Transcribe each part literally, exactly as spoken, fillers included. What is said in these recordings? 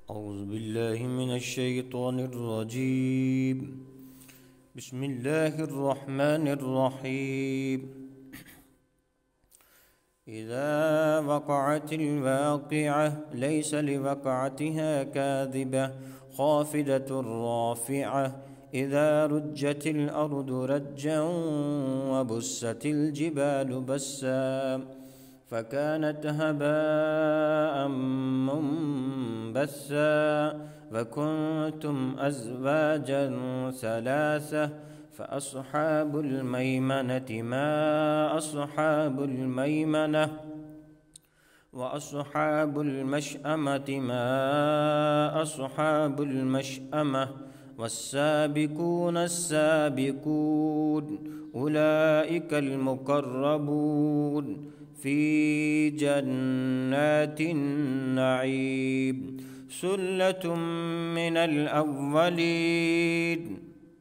أعوذ بالله من الشيطان الرجيم. بسم الله الرحمن الرحيم. إذا وقعت الواقعة ليس لوقعتها كاذبة خافضة رافعة إذا رجت الأرض رجا وبست الجبال بسا فكانت هباء منبثا وكنتم أزواجا ثلاثة فأصحاب الميمنة ما أصحاب الميمنة وأصحاب المشأمة ما أصحاب المشأمة والسابقون السابقون أولئك المقربون في جنات النعيم ثلة من الأولين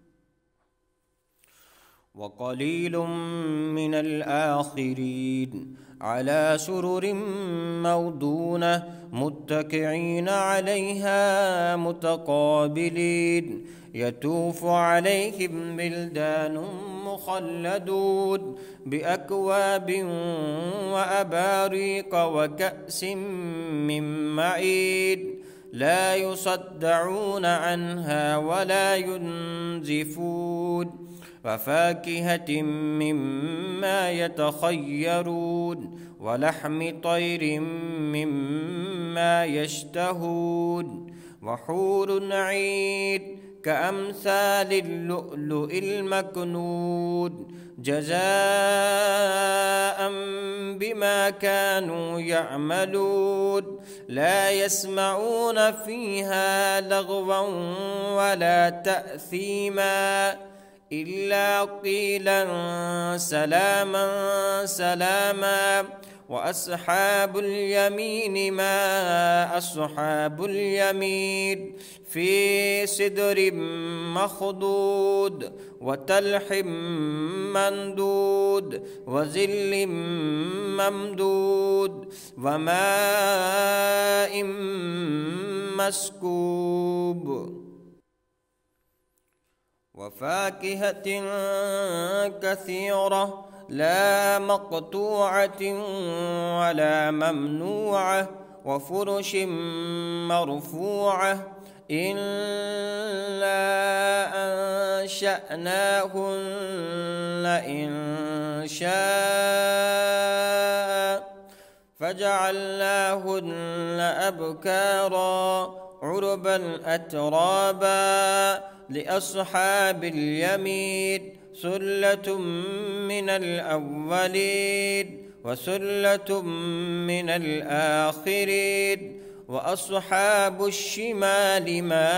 وقليل من الآخرين على سرر موضونة متكئين عليها متقابلين يطوف عليهم بلدان مخلدون بأكواب وأباريق وكأس من معين لا يصدعون عنها ولا ينزفون وفاكهة مما يتخيرون ولحم طير مما يشتهون وحور عين كأمثال اللؤلؤ المكنون جزاء بما كانوا يعملون لا يسمعون فيها لغوا ولا تأثيما إلا قيلا سلاما سلاما وأصحاب اليمين ما أصحاب اليمين في سدر مخضود وتلح مندود وظل ممدود وماء مسكوب وفاكهة كثيرة لا مقطوعة ولا ممنوعة وفرش مرفوعة إنا أنشأناهن إن شاء فجعلناهن أبكارا عربا أترابا لأصحاب اليمين ثلة من الأولين وثلة من الآخرين وأصحاب الشمال ما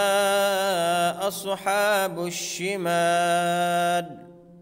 أصحاب الشمال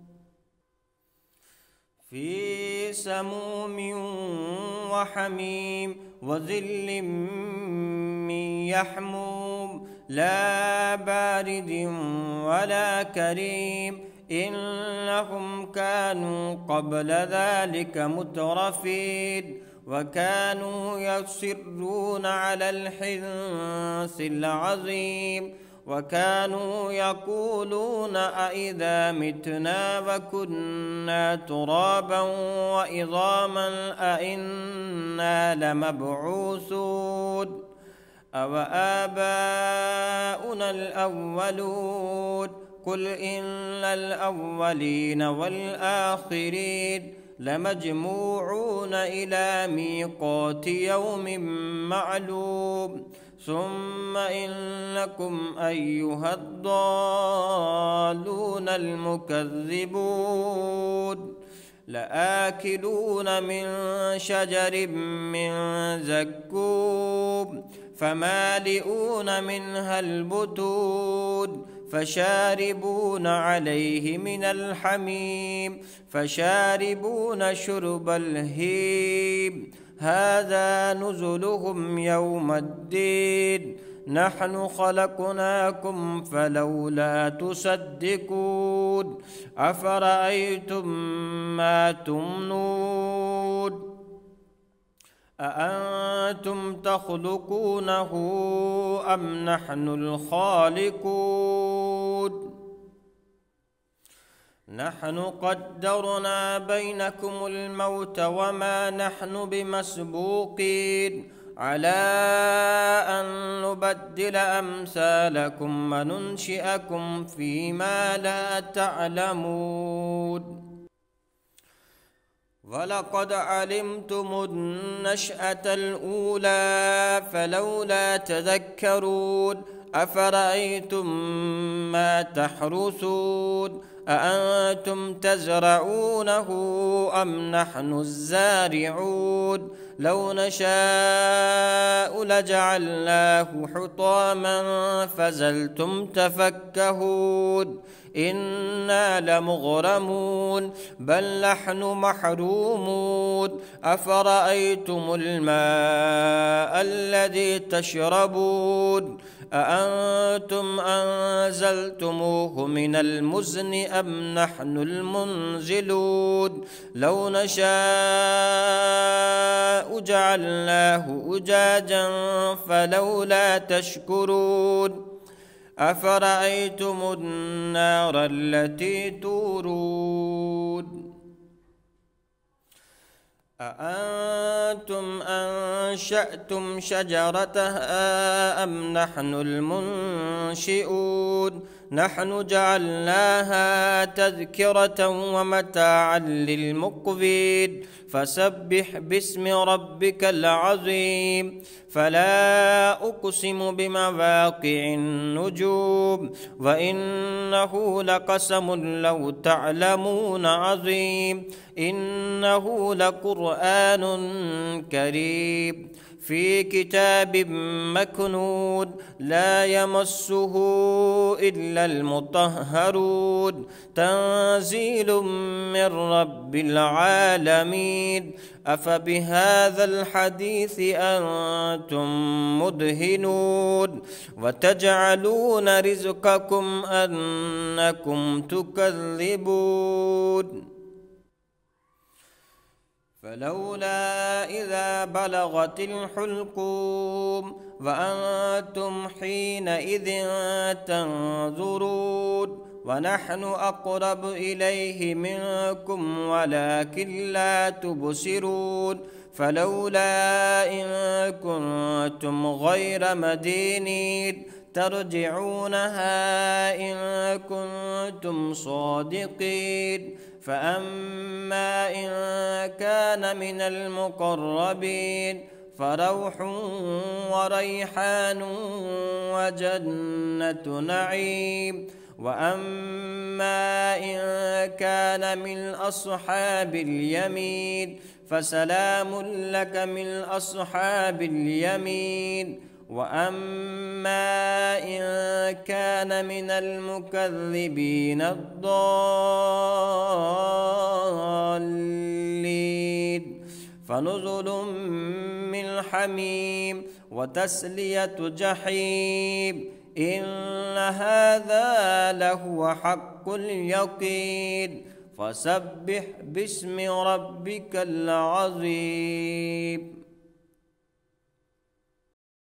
في سموم وحميم وظل من يحموم لا بارد ولا كريم إنهم كانوا قبل ذلك مترفين وكانوا يصرون على الحنث العظيم وكانوا يقولون أإذا متنا وكنا ترابا وعظاما أإنا لمبعوثون أو آباؤنا الأولون قل إن الأولين والآخرين لمجموعون إلى ميقات يوم معلوم ثم إنكم أيها الضالون المكذبون لآكلون من شجر من زقوم فمالئون منها البطون فشاربون عليه من الحميم فشاربون شرب الهيم هذا نزلهم يوم الدين نحن خلقناكم فلولا تصدقون أفرأيتم ما تمنون أأنتم تخلقونه أم نحن الخالقون نحن قدرنا بينكم الموت وما نحن بمسبوقين على أن نبدل أمثالكم وننشئكم فيما لا تعلمون ولقد علمتم النشأة الأولى فلولا تذكرون أفرأيتم ما تحرثون أأنتم تزرعونه أم نحن الزارعون لو نشاء لجعلناه حطاما فظلتم تفكهون إنا لمغرمون بل نحن محرومون أفرأيتم الماء الذي تشربون أأنتم أنزلتموه من المزن أم نحن المنزلون لو نشاء جعلناه أجاجا فلولا تشكرون أفرأيتم النار التي تورون أأنتم أنشأتم شجرتها أم نحن المنشئون نحن جعلناها تذكرة ومتاعا للمقوين فسبح باسم ربك العظيم فلا أقسم بمواقع النجوم وإنه لقسم لو تعلمون عظيم إنه لقرآن كريم في كتاب مكنون لا يمسه إلا المطهرون تنزيل من رب العالمين أفبهذا الحديث أنتم مدهنون وتجعلون رزقكم أنكم تكذبون فلولا إذا بلغت الحلقوم وأنتم حينئذ تنظرون ونحن أقرب إليه منكم ولكن لا تبصرون فلولا إن كنتم غير مدينين ترجعونها إن كنتم صادقين فأما إن كان من المقربين فروح وريحان وجنة نعيم وأما إن كان من أصحاب اليمين فسلام لك من أصحاب اليمين وأما إن كان من المكذبين الضالين فنزل من حميم وتسلية جحيم إن هذا لهو حق اليقين فسبح باسم ربك العظيم.